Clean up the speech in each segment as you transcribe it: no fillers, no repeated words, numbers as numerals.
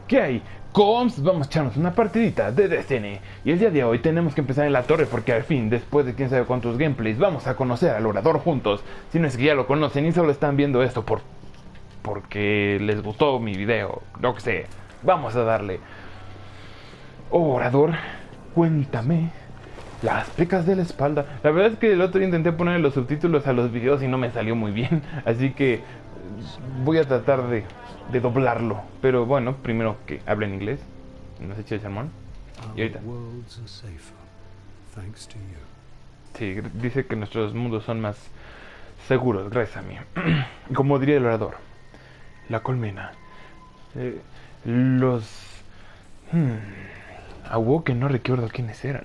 ¿Qué hay? Coms, vamos a echarnos una partidita de Destiny. Y el día de hoy tenemos que empezar en la torre porque al fin, después de quién sabe cuántos gameplays, vamos a conocer al orador juntos. Si no es que ya lo conocen y solo están viendo esto porque les gustó mi video, lo que sé. Vamos a darle. Orador, cuéntame las pecas de la espalda. La verdad es que el otro día intenté poner los subtítulos a los videos y no me salió muy bien. Así que voy a tratar de doblarlo. Pero bueno, primero que hable en inglés. Nos eche el sermón. Y ahorita. Sí, dice que nuestros mundos son más seguros, gracias a mí. Como diría el orador. La colmena. Los... que no recuerdo quiénes eran.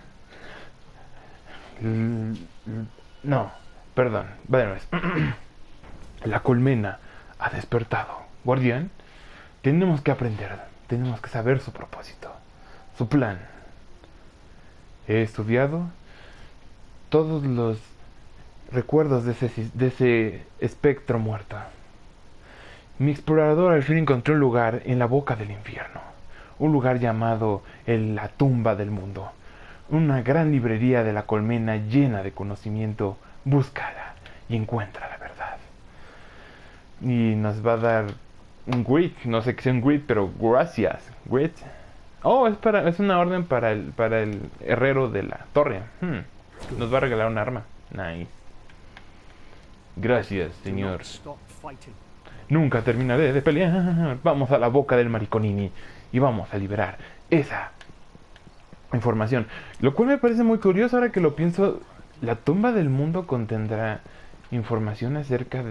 No, perdón, va de nuevo. La colmena ha despertado. Guardián, tenemos que aprender, tenemos que saber su propósito, su plan. He estudiado todos los recuerdos de ese espectro muerto. Mi explorador al fin encontró un lugar en la boca del infierno, un lugar llamado la tumba del mundo. Una gran librería de la colmena llena de conocimiento. Búscala y encuentra la verdad. Y nos va a dar un grit, no sé qué sea un grit, pero gracias. Grit. Oh, es una orden para el herrero de la torre. Nos va a regalar un arma. Nice. Gracias, señor. Nunca terminaré de pelear. Vamos a la boca del Mariconini y vamos a liberar esa información, lo cual me parece muy curioso ahora que lo pienso. La tumba del mundo contendrá información acerca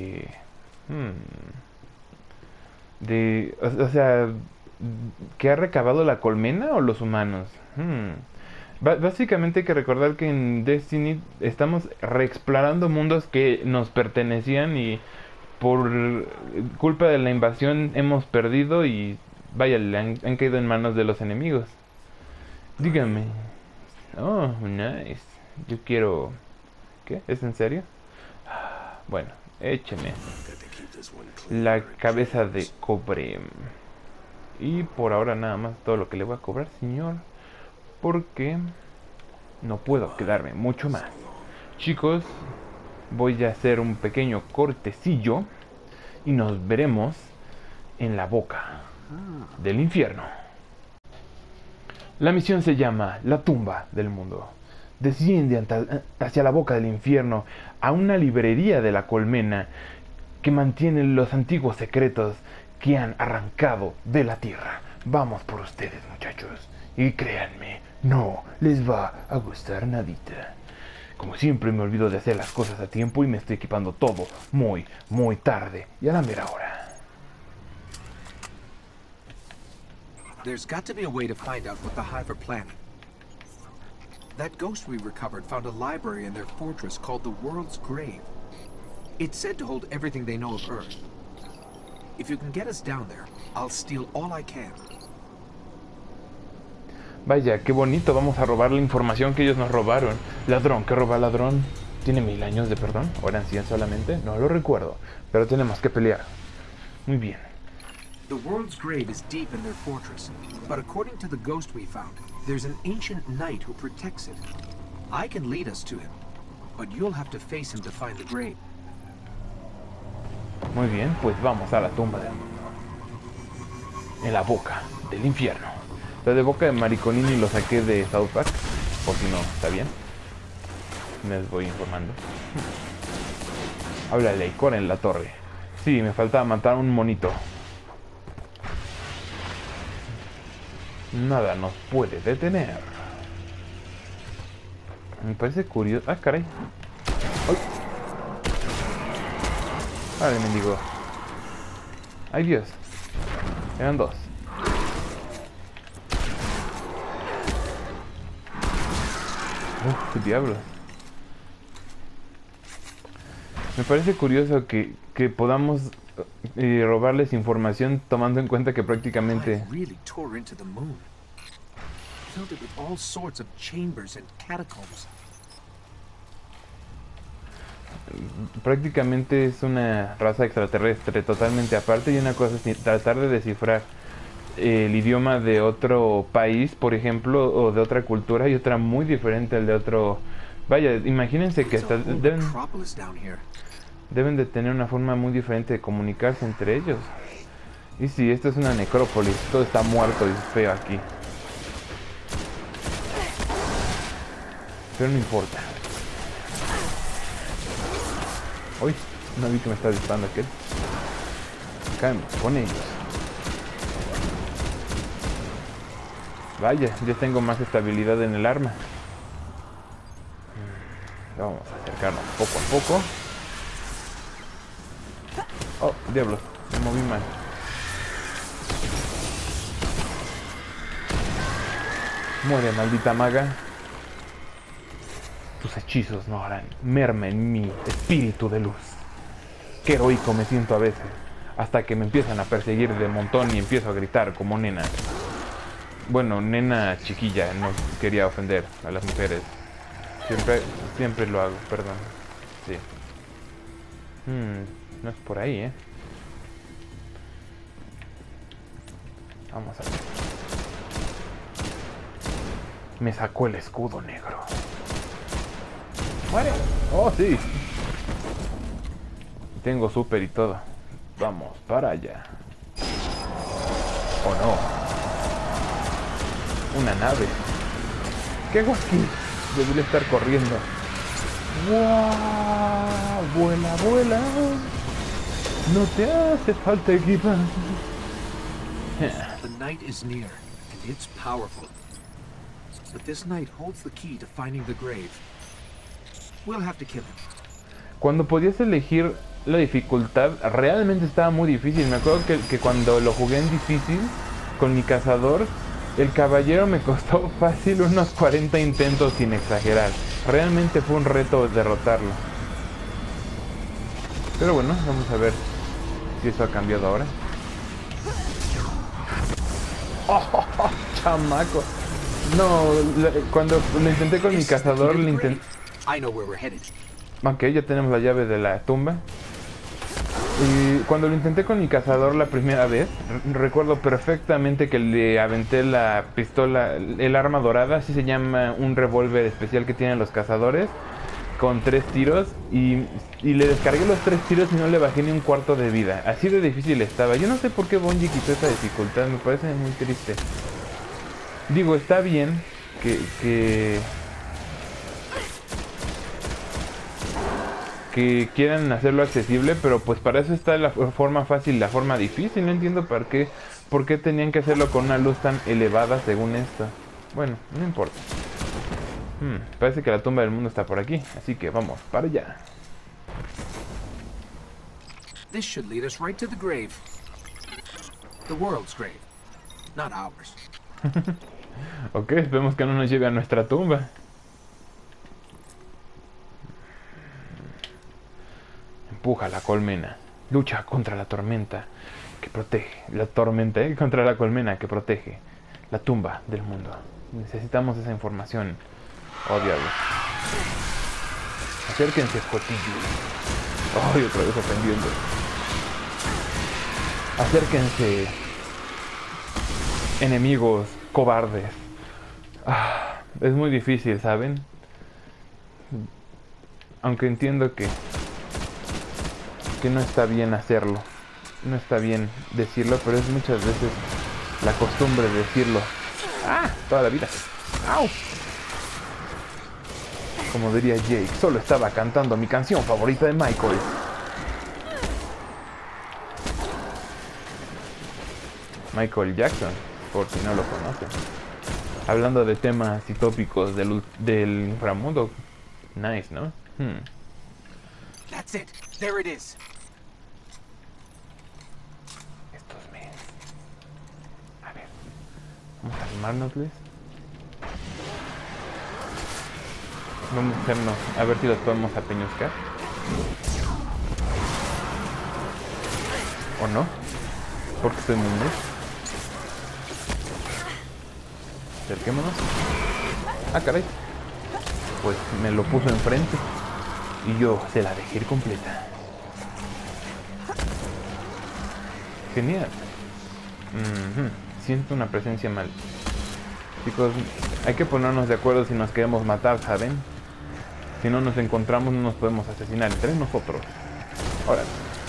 o sea, ¿qué ha recabado la colmena o los humanos? Básicamente hay que recordar que en Destiny estamos reexplorando mundos que nos pertenecían y por culpa de la invasión hemos perdido y vaya, han caído en manos de los enemigos. Dígame. Oh, nice. Yo quiero... ¿Qué? ¿Es en serio? Bueno, écheme la cabeza de cobre. Y por ahora nada más todo lo que le voy a cobrar, señor, porque no puedo quedarme mucho más. Chicos, voy a hacer un pequeño cortecillo y nos veremos en la boca del infierno. La misión se llama La tumba del mundo. Desciende hacia la boca del infierno, a una librería de la colmena que mantiene los antiguos secretos que han arrancado de la tierra. Vamos por ustedes, muchachos. Y créanme, no les va a gustar nadita. Como siempre me olvido de hacer las cosas a tiempo y me estoy equipando todo muy, muy tarde y a la mera hora. There's got to be a way to find out what the Hive are planning. That ghost we recovered found a library in their fortress called the World's Grave. It's said to hold everything they know of Earth. If you can get us down there, I'll steal all I can. Vaya, qué bonito, vamos a robar la información que ellos nos robaron. Ladrón, ¿qué roba ladrón? ¿Tiene 1000 años de perdón? ¿O eran 100 solamente? No lo recuerdo, pero tenemos que pelear. Muy bien. The World's Grave is deep in their fortress, but according to the ghost we found, there's an ancient knight who protects it. I can lead us to him, but you'll have to face him to find the grave. Muy bien, pues vamos a la tumba del mundo. En la boca del infierno. La de boca de Mariconini lo saqué de South Park, por si no está bien. Me voy informando. Háblale, corre en la torre. Sí, me faltaba matar a un monito. Nada nos puede detener. Me parece curioso. Ah, caray. ¡Ay! Vale, mendigo. ¡Ay, Dios! Eran dos. ¡Uf, diablos! Me parece curioso que podamos robarles información tomando en cuenta que prácticamente... Prácticamente es una raza extraterrestre totalmente aparte y una cosa es tratar de descifrar el idioma de otro país, por ejemplo, o de otra cultura, y otra muy diferente al de otro. Vaya, imagínense que It's a hasta whole necropolis down here. deben de tener una forma muy diferente de comunicarse entre ellos. Y si esto es una necrópolis, todo está muerto y feo aquí. Pero no importa. Uy, no vi que me estaba disparando aquel. Caemos con ellos. Vaya, ya tengo más estabilidad en el arma. Vamos a acercarnos poco a poco. Oh, diablos, me moví mal. Muere, maldita maga. Tus hechizos no harán merma en mi espíritu de luz. Qué heroico me siento a veces, hasta que me empiezan a perseguir de montón y empiezo a gritar como nena. Bueno, nena chiquilla, no quería ofender a las mujeres. Siempre lo hago, perdón. Sí. No es por ahí, Vamos a ver. Me sacó el escudo negro. ¡Muere! ¡Oh, sí! Tengo súper y todo. Vamos para allá. ¿O no? Una nave. ¿Qué hago aquí? Debería estar corriendo. ¡Wow! ¡Vuela, vuela! No te hace falta equipaje. The night is near, and it's powerful. But this knight holds the key to finding the grave. We'll have to kill him. Cuando podías elegir la dificultad, realmente estaba muy difícil. Me acuerdo que cuando lo jugué en difícil, con mi cazador, el caballero me costó fácil unos 40 intentos sin exagerar. Realmente fue un reto derrotarlo. Pero bueno, vamos a ver si eso ha cambiado ahora. ¡Oh, chamaco! No, cuando lo intenté con mi cazador, lo intenté... Ok, ya tenemos la llave de la tumba. Y cuando lo intenté con mi cazador la primera vez, recuerdo perfectamente que le aventé la pistola, el arma dorada, así se llama un revólver especial que tienen los cazadores, con 3 tiros, y le descargué los 3 tiros y no le bajé ni un cuarto de vida. Así de difícil estaba. Yo no sé por qué Bungie quitó esa dificultad, me parece muy triste. Digo, está bien que quieran hacerlo accesible, pero pues para eso está la forma fácil y la forma difícil. No entiendo por qué tenían que hacerlo con una luz tan elevada según esto. Bueno, no importa. Parece que la tumba del mundo está por aquí, así que vamos para allá. This should lead us right to the grave. The world's grave, not ours. Ok, esperemos que no nos lleve a nuestra tumba. Empuja la colmena. Lucha contra la tormenta que protege. La tormenta, contra la colmena que protege la tumba del mundo. Necesitamos esa información. Oh, diablo. Acérquense, escotillos. Oh, y otra vez ofendiendo. Acérquense, enemigos cobardes. Es muy difícil, ¿saben? Aunque entiendo que no está bien hacerlo. No está bien decirlo, pero es muchas veces la costumbre de decirlo. Toda la vida. ¡Au! Como diría Jake, solo estaba cantando mi canción favorita de Michael. Michael Jackson, por si no lo conocen. Hablando de temas y tópicos del inframundo. Nice, ¿no? That's it. There it is. Estos men. A ver. Vamos a armárnosles. Vamos a hacernos, a ver si los podemos apeñuscar. ¿O no? Porque soy muy net. Acerquémonos. Caray. Pues me lo puso enfrente y yo se la dejé ir completa. Siento una presencia mal. Chicos, hay que ponernos de acuerdo si nos queremos matar, ¿saben? Si no nos encontramos, no nos podemos asesinar entre nosotros. Ahora.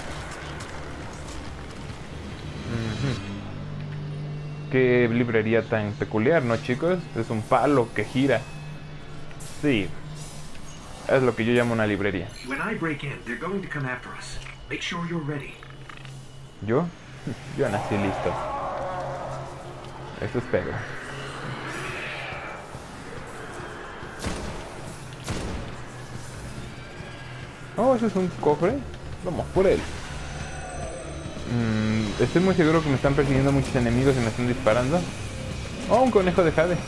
Qué librería tan peculiar, ¿no, chicos? Es un palo que gira. Sí. Es lo que yo llamo una librería. ¿Yo? Yo nací listo. Eso espero. Oh, eso es un cofre. Vamos por él. Estoy muy seguro que me están persiguiendo muchos enemigos y me están disparando. Oh, un conejo de jade.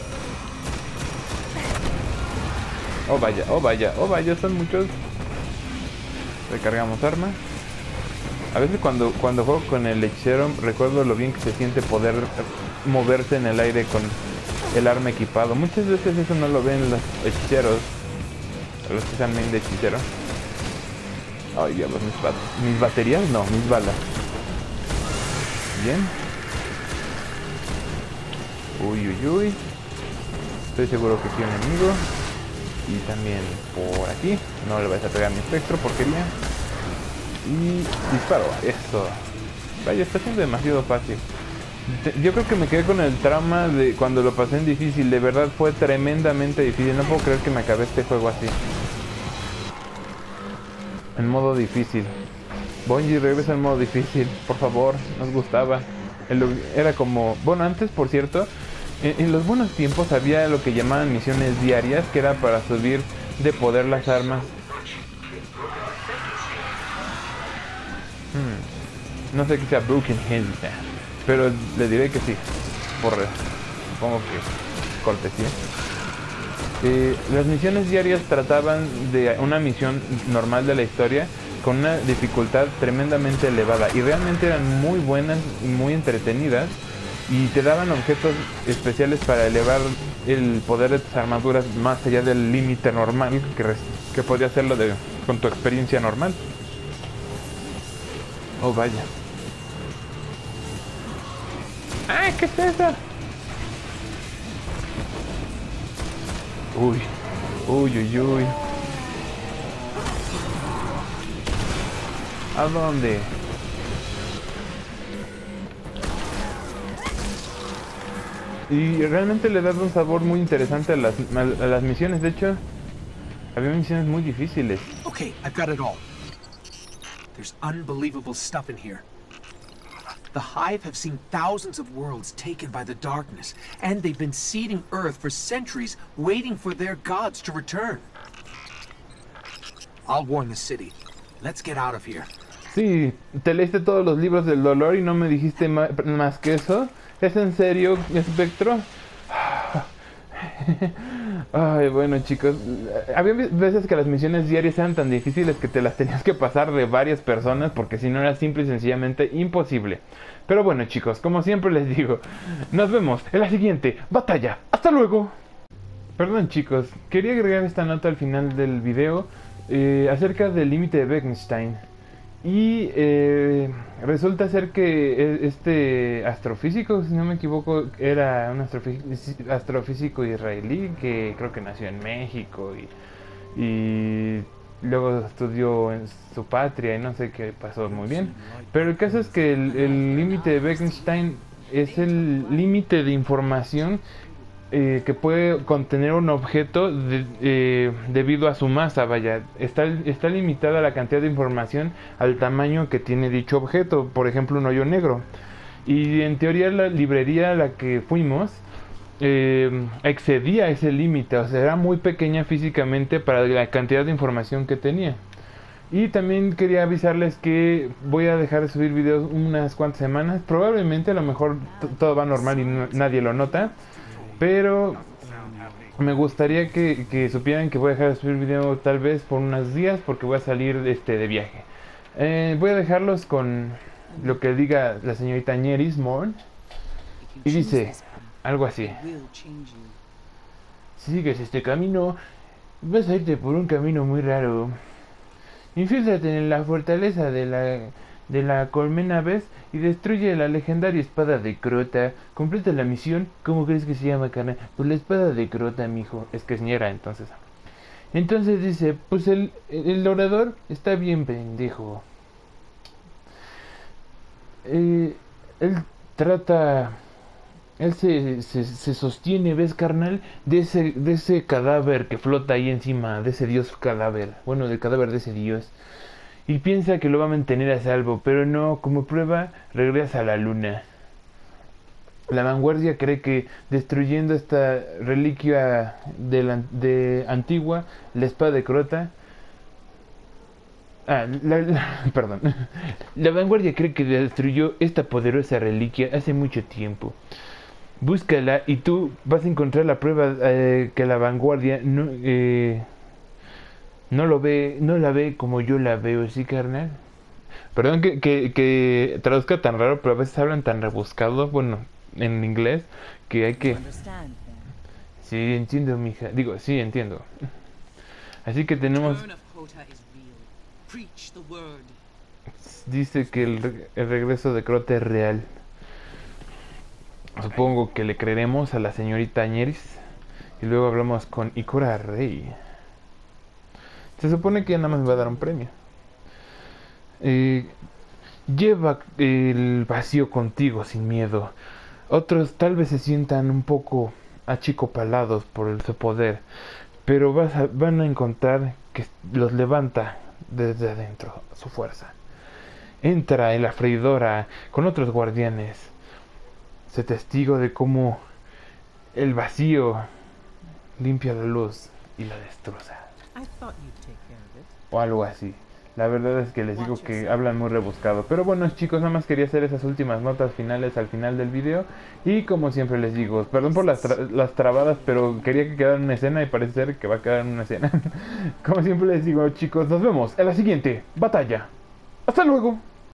Oh vaya, oh vaya, oh vaya, son muchos. Recargamos armas. A veces cuando juego con el hechicero recuerdo lo bien que se siente poder moverse en el aire con el arma equipado. Muchas veces eso no lo ven los hechiceros, los que sean main de hechicero. Ay diablos, mis baterías no, mis balas. Bien. Uy, uy, uy. Estoy seguro que aquí hay un enemigo. Y también por aquí. No le vais a pegar mi espectro, porquería. Y disparo, eso. Vaya, está siendo demasiado fácil. Yo creo que me quedé con el trauma de cuando lo pasé en difícil. De verdad fue tremendamente difícil. No puedo creer que me acabé este juego así. En modo difícil. Bungie, regresa en modo difícil, por favor, nos gustaba. Era como... Bueno, antes, por cierto, en los buenos tiempos había lo que llamaban misiones diarias, que era para subir de poder las armas. No sé qué sea Broken Hill, pero le diré que sí. Supongo que cortesía. Las misiones diarias trataban de una misión normal de la historia con una dificultad tremendamente elevada y realmente eran muy buenas y muy entretenidas y te daban objetos especiales para elevar el poder de tus armaduras más allá del límite normal que podía hacerlo con tu experiencia normal. Oh vaya. ¡Ah! ¿Qué es eso? Uy, uy, uy, uy. ¿A dónde? Y realmente le da un sabor muy interesante a las misiones. De hecho, había misiones muy difíciles. Okay, I've got it all. There's unbelievable stuff in here. The Hive have seen thousands of worlds taken by the darkness, and they've been seeding Earth for centuries, waiting for their gods to return. I'll warn the city. Let's get out of here. Sí, te leíste todos los libros del dolor y no me dijiste más que eso. ¿Es en serio, Espectro? Ay, bueno, chicos, había veces que las misiones diarias eran tan difíciles que te las tenías que pasar de varias personas porque si no era simple y sencillamente imposible. Pero bueno, chicos, como siempre les digo, nos vemos en la siguiente batalla. ¡Hasta luego! Perdón, chicos, quería agregar esta nota al final del video acerca del límite de Wittgenstein. Y resulta ser que este astrofísico, si no me equivoco, era un astrofísico israelí que creo que nació en México y luego estudió en su patria y no sé qué pasó muy bien. Pero el caso es que el límite de Wittgenstein es el límite de información que puede contener un objeto debido a su masa. Vaya, está limitada la cantidad de información al tamaño que tiene dicho objeto, por ejemplo un hoyo negro. Y en teoría la librería a la que fuimos excedía ese límite, o sea, era muy pequeña físicamente para la cantidad de información que tenía. Y también quería avisarles que voy a dejar de subir videos unas cuantas semanas. Probablemente a lo mejor todo va normal y nadie lo nota, pero me gustaría que supieran que voy a dejar de subir video tal vez por unos días porque voy a salir de viaje. Voy a dejarlos con lo que diga la señorita Ñeris Morn. Y dice algo así: si sigues este camino, vas a irte por un camino muy raro. Infíltrate en la fortaleza de la de la colmena ves y destruye la legendaria espada de Crota. Completa la misión. ¿Cómo crees que se llama, carnal? Pues la espada de Crota, mijo. Es que es ñera, entonces. Entonces dice, pues el orador está bien pendejo. Él trata... Él se sostiene, ¿ves, carnal? De ese cadáver que flota ahí encima, de ese dios cadáver. Bueno, del cadáver de ese dios. Y piensa que lo va a mantener a salvo, pero no, como prueba, regresa a la luna. La vanguardia cree que destruyendo esta reliquia de antigua, la espada de Crota... perdón. La vanguardia cree que destruyó esta poderosa reliquia hace mucho tiempo. Búscala y tú vas a encontrar la prueba que la vanguardia no lo ve, no la ve como yo la veo, ¿sí, carnal? Perdón que traduzca tan raro, pero a veces hablan tan rebuscado, bueno, en inglés, que hay que... Sí, entiendo, mija. Digo, sí, entiendo. Así que tenemos... Dice que el regreso de Crota es real. Supongo que le creeremos a la señorita Añeris. Y luego hablamos con Ikora Rey. Se supone que nada más me va a dar un premio. Lleva el vacío contigo sin miedo. Otros tal vez se sientan un poco achicopalados por su poder, pero van a encontrar que los levanta desde adentro su fuerza. Entra en la freidora con otros guardianes. Sé testigo de cómo el vacío limpia la luz y la destroza. O algo así. La verdad es que les digo que hablan muy rebuscado. Pero bueno, chicos, nada más quería hacer esas últimas notas finales al final del video. Y como siempre les digo, perdón por las trabadas, pero quería que quedara en una escena y parece ser que va a quedar en una escena. Como siempre les digo, chicos, nos vemos en la siguiente batalla. ¡Hasta luego!